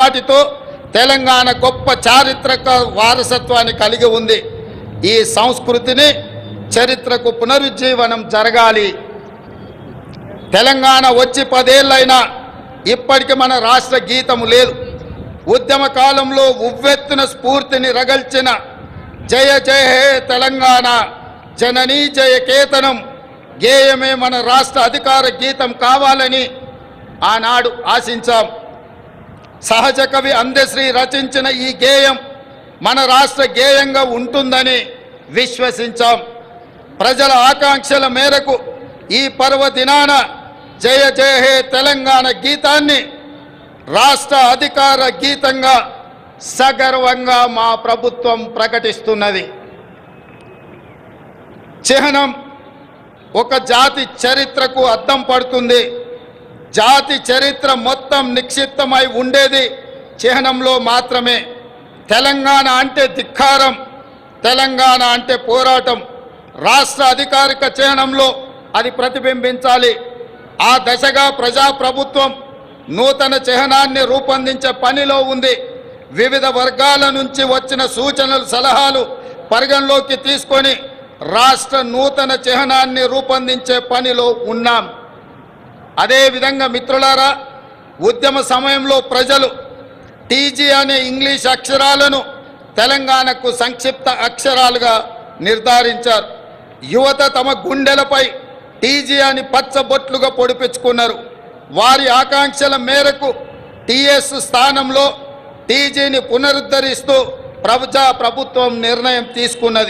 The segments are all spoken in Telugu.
నాటితో తెలంగాణ గొప్ప చారిత్రక వారసత్వాన్ని కలిగి ఉంది. ఈ సంస్కృతిని చరిత్రకు పునరుజ్జీవనం జరగాలి. తెలంగాణ వచ్చి 10 ఏళ్ళైనా ఇప్పటికి మన రాష్ట్ర గీతము లేదు. ఉద్యమ కాలంలో ఉవ్వెత్తున స్ఫూర్తిని రగల్చిన జయ జయ హే తెలంగాణ జననీ జయకేతనం గేయమే మన రాష్ట్ర అధికార గీతం కావాలని ఆనాడు ఆశించాం. సహజ కవి అందశ్రీ రచించిన ఈ గేయం మన రాష్ట్ర గేయంగా ఉంటుందని విశ్వసించాం. ప్రజల ఆకాంక్షల మేరకు ఈ పర్వదినాన జయ జయ హే తెలంగాణ గీతాన్ని రాష్ట్ర అధికార గీతంగా సగర్వంగా మా ప్రభుత్వం ప్రకటిస్తున్నది. చిహ్నం ఒక జాతి చరిత్రకు అద్దం పడుతుంది. జాతి చరిత్ర మొత్తం నిక్షిప్తమై ఉండేది చిహ్నంలో మాత్రమే. తెలంగాణ అంటే ధిక్కారం, తెలంగాణ అంటే పోరాటం. రాష్ట్ర అధికారిక చిహ్నంలో అది ప్రతిబింబించాలి. ఆ దశగా ప్రజాప్రభుత్వం నూతన చిహ్నాన్ని రూపొందించే పనిలో ఉంది. వివిధ వర్గాల నుంచి వచ్చిన సూచనలు సలహాలు పరిగణలోకి తీసుకొని రాష్ట్ర నూతన చిహ్నాన్ని రూపొందించే పనిలో ఉన్నాం. అదేవిధంగా మిత్రులారా, ఉద్యమ సమయంలో ప్రజలు టీజీ అనే ఇంగ్లీష్ అక్షరాలను తెలంగాణకు సంక్షిప్త అక్షరాలుగా నిర్ధారించారు. యువత తమ గుండెలపై టీజీ అని పచ్చబొట్లుగా పొడిపించుకున్నారు. వారి ఆకాంక్షల మేరకు టీఎస్ స్థానంలో టీజీని పునరుద్ధరిస్తూ ప్రభుత్వం నిర్ణయం తీసుకున్నది.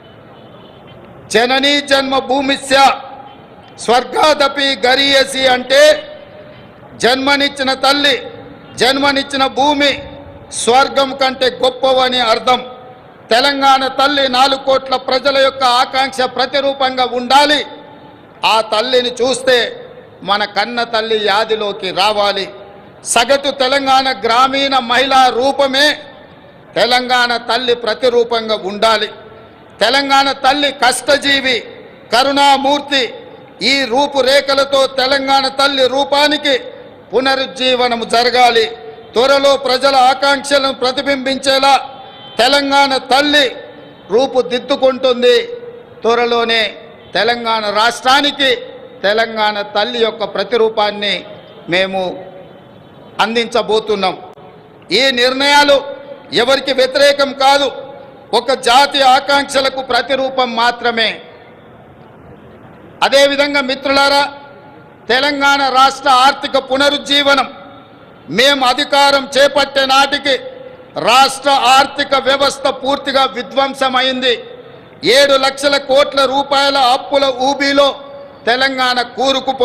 జననీ జన్మభూమిస్య స్వర్గాదపి గరీయసి అంటే జన్మనిచ్చిన తల్లి, జన్మనిచ్చిన భూమి స్వర్గం కంటే గొప్పవని అర్థం. తెలంగాణ తల్లి 4 కోట్ల ప్రజల యొక్క ఆకాంక్ష ప్రతిరూపంగా ఉండాలి. ఆ తల్లిని చూస్తే మన కన్న తల్లి యాదిలోకి రావాలి. సగటు తెలంగాణ గ్రామీణ మహిళా రూపమే తెలంగాణ తల్లి ప్రతిరూపంగా ఉండాలి. తెలంగాణ తల్లి కష్టజీవి, కరుణామూర్తి. ఈ రూపురేఖలతో తెలంగాణ తల్లి రూపానికి పునరుజ్జీవనం జరగాలి. త్వరలో ప్రజల ఆకాంక్షలను ప్రతిబింబించేలా తెలంగాణ తల్లి రూపుదిద్దుకుంటుంది. త్వరలోనే తెలంగాణ రాష్ట్రానికి తెలంగాణ తల్లి యొక్క ప్రతిరూపాన్ని మేము అందించబోతున్నాం. ఈ నిర్ణయాలు ఎవరికి వ్యతిరేకం కాదు, ఒక జాతి ఆకాంక్షలకు ప్రతిరూపం మాత్రమే. అదేవిధంగా మిత్రులారా, తెలంగాణ రాష్ట్ర ఆర్థిక పునరుజ్జీవనం మేము అధికారం చేపట్టే నాటికి రాష్ట్ర ఆర్థిక వ్యవస్థ పూర్తిగా విధ్వంసమైంది. 7 లక్షల కోట్ల రూపాయల అప్పుల ఊబిలో తెలంగాణ కూరుకుపోయింది.